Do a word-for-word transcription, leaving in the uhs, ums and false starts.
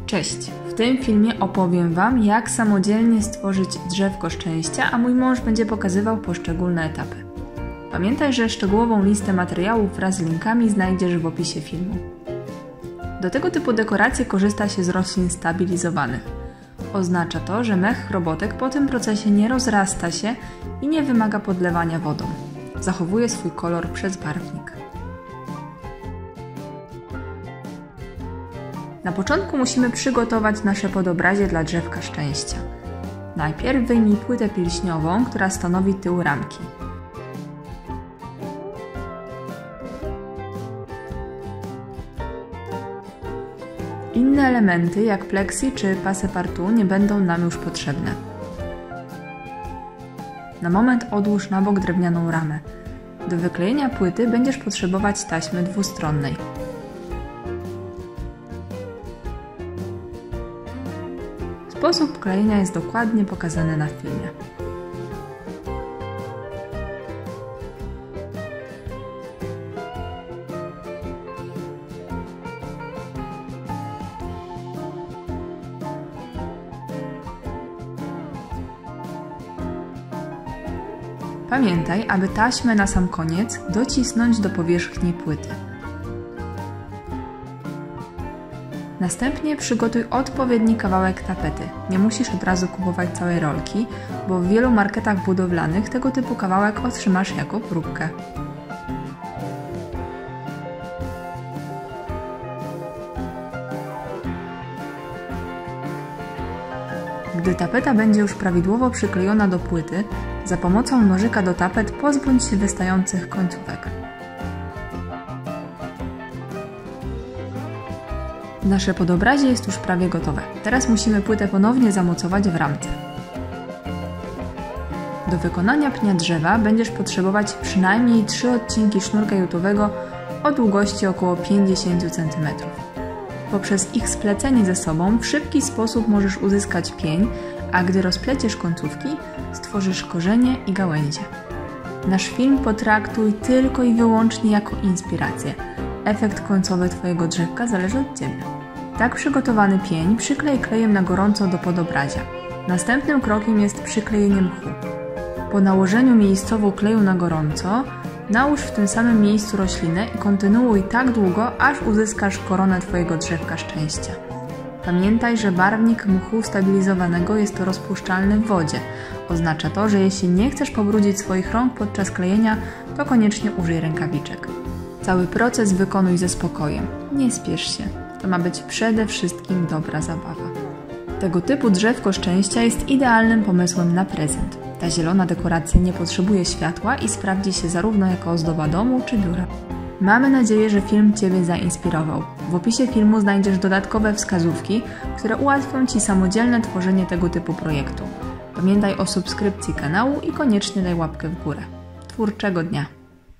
Cześć! W tym filmie opowiem Wam, jak samodzielnie stworzyć drzewko szczęścia, a mój mąż będzie pokazywał poszczególne etapy. Pamiętaj, że szczegółową listę materiałów wraz z linkami znajdziesz w opisie filmu. Do tego typu dekoracji korzysta się z roślin stabilizowanych. Oznacza to, że mech chrobotek po tym procesie nie rozrasta się i nie wymaga podlewania wodą. Zachowuje swój kolor przez barwnik. Na początku musimy przygotować nasze podobrazie dla drzewka szczęścia. Najpierw wyjmij płytę pilśniową, która stanowi tył ramki. Inne elementy jak plexi czy passepartout nie będą nam już potrzebne. Na moment odłóż na bok drewnianą ramę. Do wyklejenia płyty będziesz potrzebować taśmy dwustronnej. Sposób klejenia jest dokładnie pokazany na filmie. Pamiętaj, aby taśmę na sam koniec docisnąć do powierzchni płyty. Następnie przygotuj odpowiedni kawałek tapety. Nie musisz od razu kupować całej rolki, bo w wielu marketach budowlanych tego typu kawałek otrzymasz jako próbkę. Gdy tapeta będzie już prawidłowo przyklejona do płyty, za pomocą nożyka do tapet pozbądź się wystających końcówek. Nasze podobrazie jest już prawie gotowe. Teraz musimy płytę ponownie zamocować w ramce. Do wykonania pnia drzewa będziesz potrzebować przynajmniej trzy odcinki sznurka jutowego o długości około pięćdziesiąt centymetrów. Poprzez ich splecenie ze sobą w szybki sposób możesz uzyskać pień, a gdy rozpleciesz końcówki, stworzysz korzenie i gałęzie. Nasz film potraktuj tylko i wyłącznie jako inspirację. Efekt końcowy Twojego drzewka zależy od Ciebie. Tak przygotowany pień przyklej klejem na gorąco do podobrazia. Następnym krokiem jest przyklejenie mchu. Po nałożeniu miejscowo kleju na gorąco, nałóż w tym samym miejscu roślinę i kontynuuj tak długo, aż uzyskasz koronę Twojego drzewka szczęścia. Pamiętaj, że barwnik mchu stabilizowanego jest to rozpuszczalny w wodzie. Oznacza to, że jeśli nie chcesz pobrudzić swoich rąk podczas klejenia, to koniecznie użyj rękawiczek. Cały proces wykonuj ze spokojem. Nie spiesz się. To ma być przede wszystkim dobra zabawa. Tego typu drzewko szczęścia jest idealnym pomysłem na prezent. Ta zielona dekoracja nie potrzebuje światła i sprawdzi się zarówno jako ozdoba domu czy biura. Mamy nadzieję, że film Ciebie zainspirował. W opisie filmu znajdziesz dodatkowe wskazówki, które ułatwią Ci samodzielne tworzenie tego typu projektu. Pamiętaj o subskrypcji kanału i koniecznie daj łapkę w górę. Twórczego dnia!